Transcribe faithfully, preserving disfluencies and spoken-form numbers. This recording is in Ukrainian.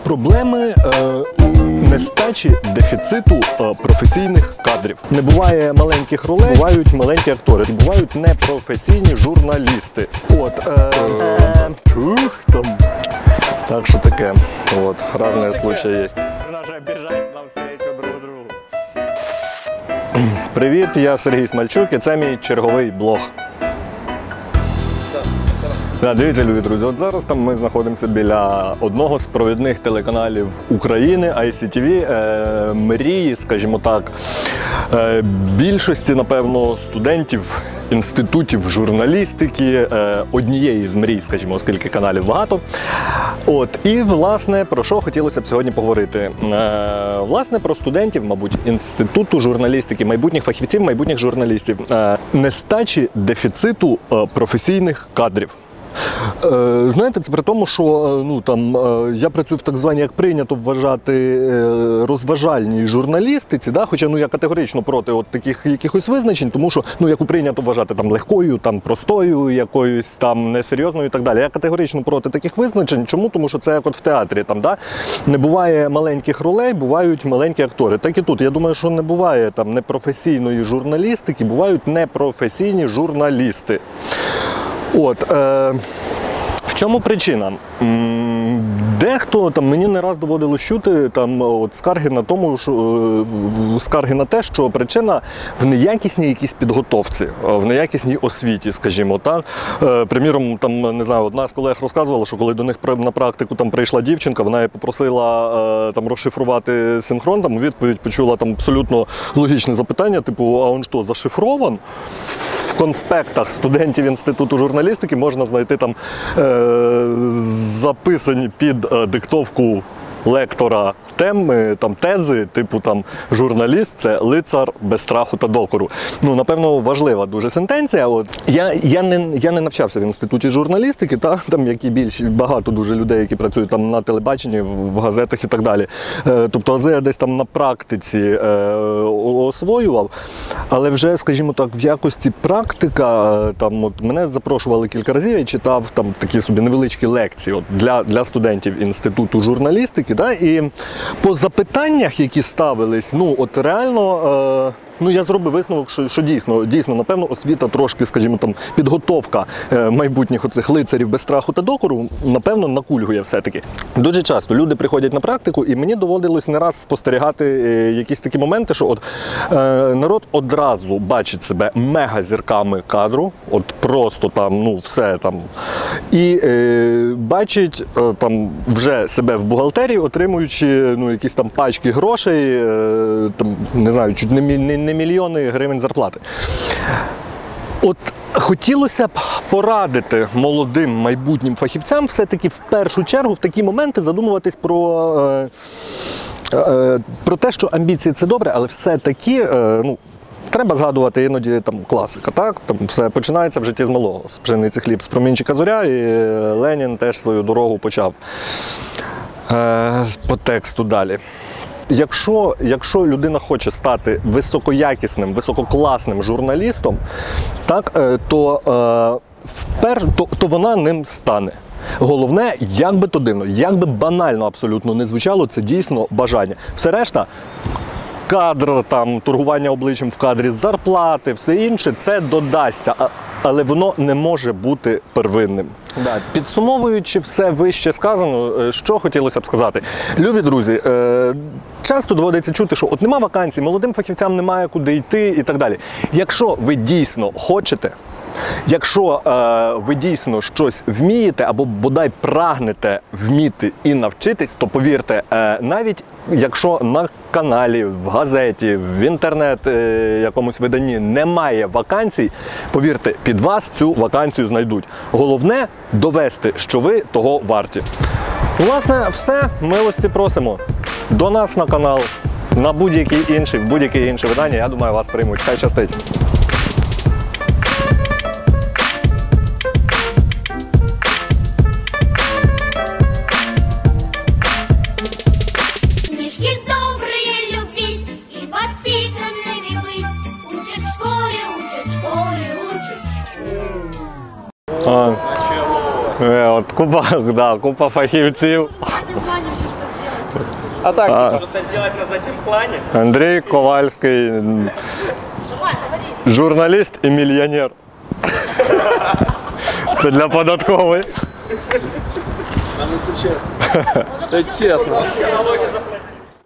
Проблеми е, нестачі дефіциту е, професійних кадрів. Не буває маленьких ролей, бувають маленькі актори, бувають непрофесійні журналісти. От, е, е, ух, там. Так що таке. От, різні случаї є. Привіт, я Сергій Смальчук і це мій черговий блог. Да, дивіться, любі друзі, от зараз там ми знаходимося біля одного з провідних телеканалів України, ай сі ті ві, е, мрії, скажімо так, е, більшості, напевно, студентів інститутів журналістики, е, однієї з мрій, скажімо, оскільки каналів багато. От, і, власне, про що хотілося б сьогодні поговорити? Е, власне, про студентів, мабуть, інституту журналістики, майбутніх фахівців, майбутніх журналістів. Е, нестачі дефіциту е, професійних кадрів. Знаєте, це при тому, що ну, там, я працюю в так званій, як прийнято вважати, розважальній журналістиці, да? Хоча ну, я категорично проти от таких якихось визначень, тому що, ну, яку прийнято вважати там, легкою, там, простою, якоюсь там несерйозною і так далі. Я категорично проти таких визначень. Чому? Тому що це як от в театрі. Там, да? Не буває маленьких ролей, бувають маленькі актори. Так і тут. Я думаю, що не буває там непрофесійної журналістики, бувають непрофесійні журналісти. От, е, в чому причина? Дехто, там, мені не раз доводилось чути там, от, скарги на тому, що, скарги на те, що причина в неякісній якійсь підготовці, в неякісній освіті, скажімо так. Е, приміром, там, не знаю, одна з колег розказувала, що коли до них на практику там, прийшла дівчинка, вона її попросила е, там, розшифрувати синхрон, там, відповідь почула там, абсолютно логічне запитання, типу, а він що, зашифрован? В конспектах студентів інституту журналістики можна знайти там е, записані під е, диктовку лектора теми, там тези, типу там журналіст – це лицар без страху та докору. Ну, напевно, важлива дуже сентенція. От. Я, я, не, я не навчався в інституті журналістики, та, там, як і більш, багато дуже людей, які працюють там на телебаченні, в газетах і так далі. Е, тобто, ази я десь там на практиці е, освоював, але вже, скажімо так, в якості практика, там, от, мене запрошували кілька разів, я читав там такі собі невеличкі лекції от, для, для студентів інституту журналістики, та, і по запитаннях, які ставились, ну, от реально, е, ну, я зробив висновок, що, що дійсно, дійсно, напевно, освіта трошки, скажімо, там, підготовка е, майбутніх оцих лицарів без страху та докору, напевно, накульгує все-таки. Дуже часто люди приходять на практику, і мені доводилось не раз спостерігати е, якісь такі моменти, що от е, народ одразу бачить себе мегазірками кадру, от просто там, ну, все там, і е, бачить е, там вже себе в бухгалтерії, отримуючи, ну, якісь там пачки грошей, е, там, не знаю, чуть не, не не мільйони гривень зарплати. От хотілося б порадити молодим майбутнім фахівцям все-таки в першу чергу в такі моменти задумуватись про, е, е, про те, що амбіції – це добре, але все-таки, е, ну, треба згадувати іноді там класика, так? Там все починається в житті з малого. З пшениці хліб, з промінчика зоря, і Ленін теж свою дорогу почав е, по тексту далі. Якщо, якщо людина хоче стати високоякісним, висококласним журналістом, так, то, впер, то, то вона ним стане. Головне, як би то дивно, як би банально абсолютно не звучало, це дійсно бажання. Все решта, кадр, там, торгування обличчям в кадрі, зарплати, все інше, це додасться, але воно не може бути первинним. Да. Підсумовуючи все вище сказано, що хотілося б сказати. Любі друзі, часто доводиться чути, що от нема вакансій, молодим фахівцям немає куди йти і так далі. Якщо ви дійсно хочете, якщо е, ви дійсно щось вмієте або бодай прагнете вміти і навчитись, то повірте, е, навіть якщо на каналі, в газеті, в інтернет е, якомусь виданні немає вакансій, повірте, під вас цю вакансію знайдуть. Головне – довести, що ви того варті. Власне, все. Милості просимо. До нас на канал, на будь-який інший, в будь-яке інше видання, я думаю, вас приймуть. Хай щастить! А, от купа, да, купа фахівців. А так, А. что-то сделать на заднем плане. Андрій Ковальський, м, журналіст і мільйонер. Це для податкової. Все честно. Налоги Налоги заплатить.